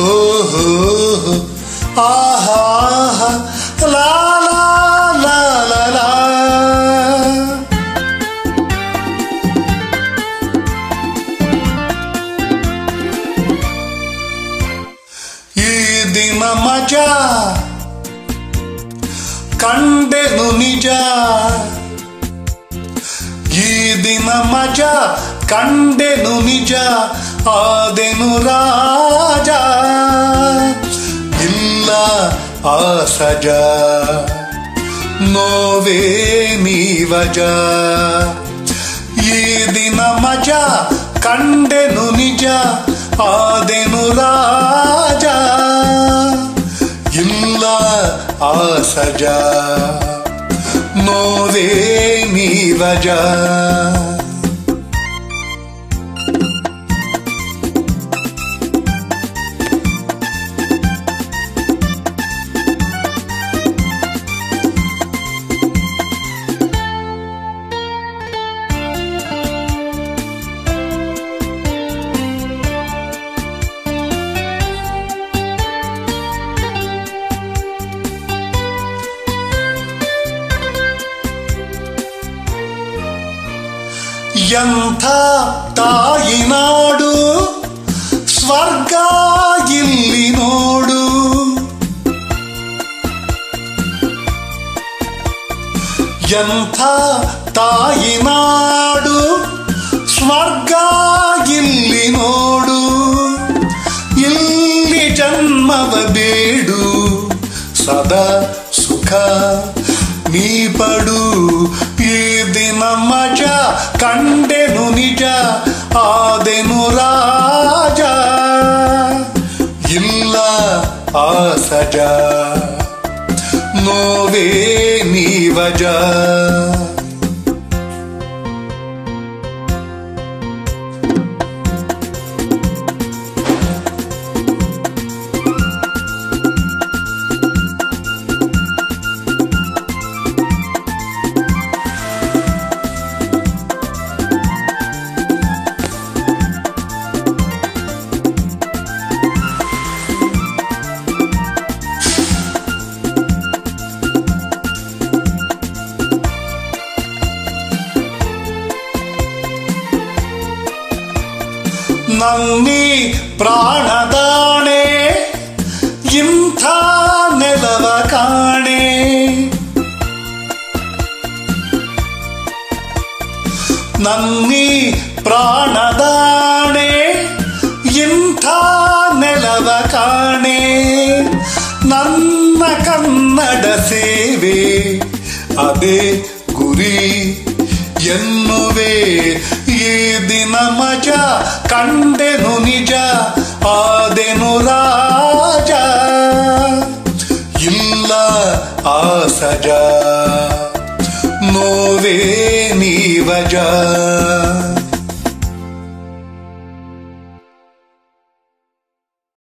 ಓಹೋ ಆಹಾ ಲಾ ಲಾ ಲಾ ಲಾ ಲಾ. ಈ ದಿನ ಮಜಾ ಕಂಡೆನು ನಿಜ, ಈ ದಿನ ಮಜಾ ಕಂಡೆನು ನಿಜ, ಆದೆನು ರಾಜ ಇಲ್ಲ ಆ ಸಜ, ನೋವೇ ನೀವಜ. ಈ ದಿನ ಮಜಾ ಕಂಡೆನು ನಿಜ, ಆದೆನು ರಾಜ ಇಲ್ಲ ಆ ಸಜ, ನೋವೇ ನೀವಜ. ಎಂಥ ತಾಯಿನಾಡು ಸ್ವರ್ಗ ಇಲ್ಲಿ ನೋಡು, ಎಂಥ ತಾಯಿನಾಡು ಸ್ವರ್ಗ ಇಲ್ಲಿ ನೋಡು, ಇಲ್ಲಿ ಜನ್ಮವ ಬೇಡು ಸದಾ ಸುಖ ನೀ ಪಡು. ಈ ದಿನ ಮಜಾ ಕಂಡೆನು ನಿಜ, ಆದೆನು ರಾಜ ಇಲ್ಲ ಆ ಸಜ, ನೋವೇ ನೀವಜ. ನನ್ನಿ ಪ್ರಾಣದಾಣೆ ಇಂಥ ನೆಲವ ಕಾಣೆ, ನನ್ನಿ ಪ್ರಾಣದಾಣೆ ಇಂಥ ನೆಲವ ಕಾಣೆ, ನನ್ನ ಕನ್ನಡ ಸೇವೆ ಅದೇ ಗುರಿ ಎನ್ನುವೆ. ಈ ದಿನ ಮಜಾ ಕಂಡೆನು ನಿಜ, ಆದೆನು ರಾಜ ಇಲ್ಲ ಆ ಸಜ, ನೋವೇ ನೀವಜ.